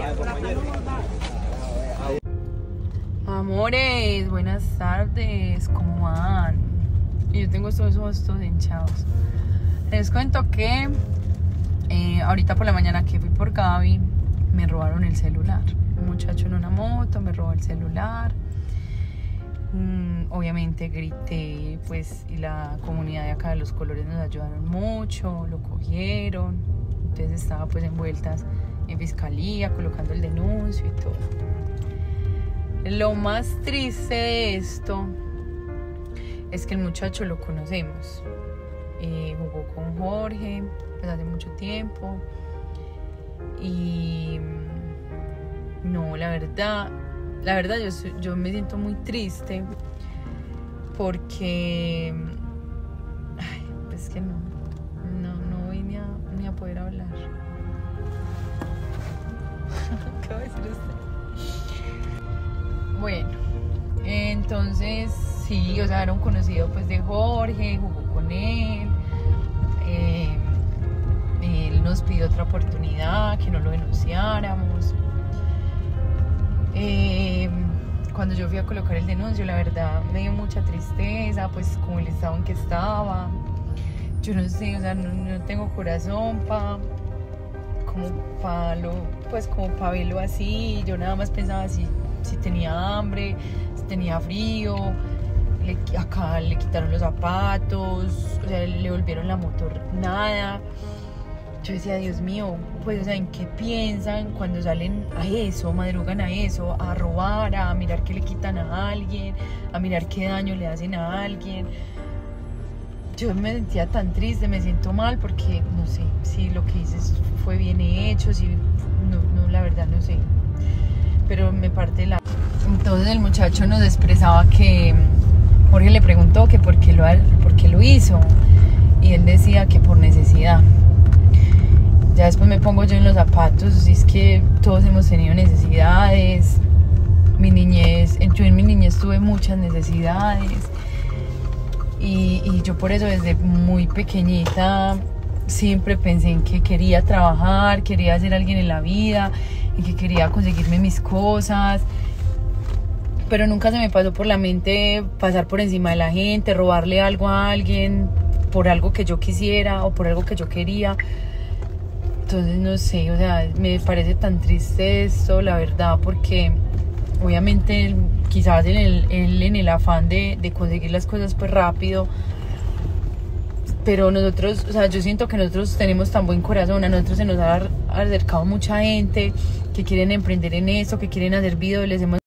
Amores, buenas tardes, ¿cómo van? Yo tengo estos ojos todos hinchados. Les cuento que ahorita por la mañana que fui por Gaby, me robaron el celular. Un muchacho en una moto me robó el celular. Obviamente grité, pues, y la comunidad de acá de Los Colores nos ayudaron mucho, lo cogieron. Entonces estaba pues envueltas en fiscalía, colocando el denuncio y todo. Lo más triste de esto es que el muchacho lo conocemos. Jugó con Jorge pues hace mucho tiempo. Y no, la verdad yo me siento muy triste porque pues que no voy ni a poder hablar. ¿Qué va a decir usted? Bueno, entonces sí, o sea, era un conocido pues de Jorge, jugó con él. Él nos pidió otra oportunidad, que no lo denunciáramos. Cuando yo fui a colocar el denuncio, la verdad me dio mucha tristeza, pues como el estado en que estaba. Yo no sé, o sea, no tengo corazón como para verlo así. Yo nada más pensaba si tenía hambre, si tenía frío. Acá le quitaron los zapatos, o sea, le volvieron la moto nada. Yo decía, Dios mío, pues, o sea, ¿en qué piensan cuando salen a eso, madrugan a eso, a robar, a mirar qué le quitan a alguien, a mirar qué daño le hacen a alguien? Yo me sentía tan triste, me siento mal porque no sé si lo que hice fue bien hecho, si no, la verdad no sé, pero me parte la... Entonces el muchacho nos expresaba que Jorge le preguntó que por qué lo hizo, y él decía que por necesidad. Ya después me pongo yo en los zapatos, y es que todos hemos tenido necesidades. Yo en mi niñez tuve muchas necesidades, y yo por eso desde muy pequeñita siempre pensé en que quería trabajar, quería ser alguien en la vida, y que quería conseguirme mis cosas. Pero nunca se me pasó por la mente pasar por encima de la gente, robarle algo a alguien por algo que yo quisiera o por algo que yo quería. Entonces no sé, o sea, me parece tan triste esto, la verdad, porque obviamente quizás él en el afán de conseguir las cosas pues rápido, pero nosotros, o sea, yo siento que nosotros tenemos tan buen corazón, a nosotros se nos ha acercado mucha gente que quieren emprender en eso, que quieren hacer videos, les hemos